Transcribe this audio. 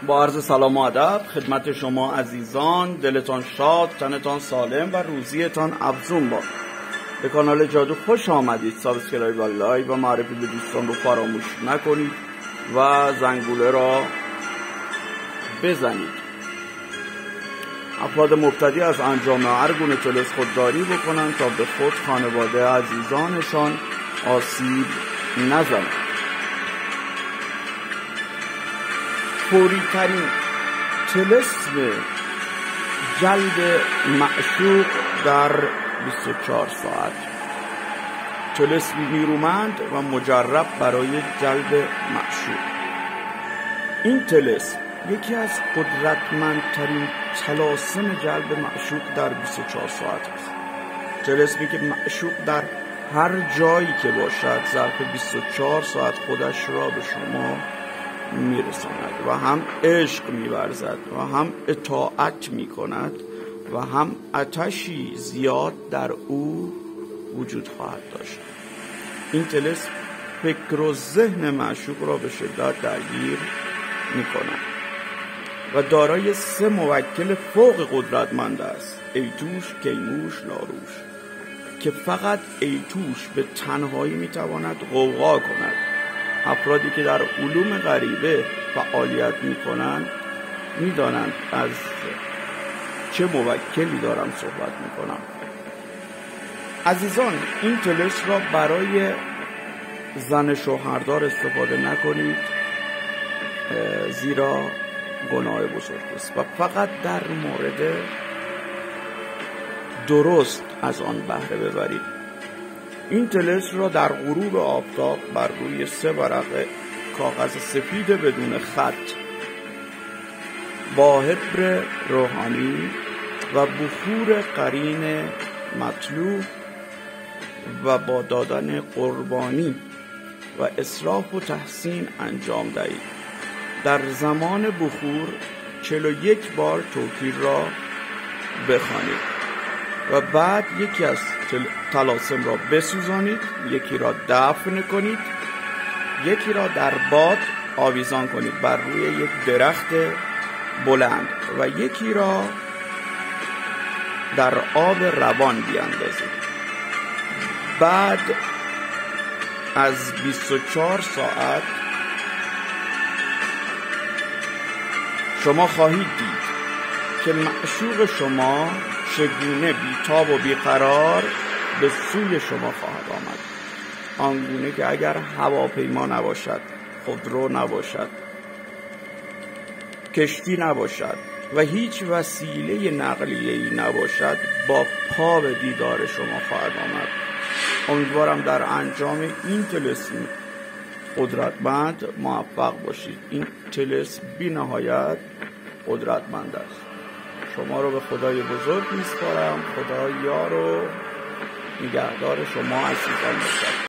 با عرض سلام و ادب خدمت شما عزیزان، دلتان شاد، تنتان سالم و روزیتان افزون باد. به کانال جادو خوش آمدید. سابسکرایب و لایک و معرفی به دوستان رو فراموش نکنید و زنگوله را بزنید. افراد مبتدی از انجام هر گونه طلسم خودداری بکنند تا به خود، خانواده عزیزانشان آسیب نزنند. فوری ترین طلسم جلب معشوق در 24 ساعت، طلسمی نیرومند و مجرب برای جلب معشوق. این طلسم یکی از قدرتمندترین طلاسم جلب معشوق در 24 ساعت است. طلسمی که معشوق در هر جایی که باشد ظرف 24 ساعت خودش را به شما میرساند و هم عشق می‌ورزد و هم اطاعت می‌کند و هم آتشی زیاد در او وجود خواهد داشت. این طلسم فکر و ذهن معشوق را به شدت درگیر می‌کند و دارای 3 موکل فوق قدرتمند است: ایتوش، کیموش، لاروش، که فقط ایتوش به تنهایی می‌تواند غوغا کند. افرادی که در علوم غریبه فعالیت می‌کنند می‌دانند از چه موکلی دارم صحبت می‌کنم. عزیزان، این طلسم را برای زن شوهردار استفاده نکنید، زیرا گناه بزرگ است و فقط در مورد درست از آن بهره ببرید. این طلسم را در غروب آفتاب بر روی 3 ورق کاغذ سفید بدون خط با حبر روحانی و بخور قرین مطلوب و با دادن قربانی و اسراف و تحسین انجام دهید. در زمان بخور 41 بار توکیر را بخوانید و بعد یکی از طلاسم را بسوزانید، یکی را دفن کنید، یکی را در باد آویزان کنید بر روی یک درخت بلند و یکی را در آب روان بیاندازید. بعد از 24 ساعت شما خواهید دید که معشوق شما چگونه بیتاب و بیقرار به سوی شما خواهد آمد. آنگونه که اگر هواپیما نباشد، خودرو نباشد، کشتی نباشد و هیچ وسیله نقلیه‌ای نباشد، با پا به دیدار شما خواهد آمد. امیدوارم در انجام این طلسم قدرتمند موفق باشید. این طلسم بی نهایت قدرتمند است. شما رو به خدای بزرگ میسپارم. خدا یار و نگهدار شما عزیزان باشد.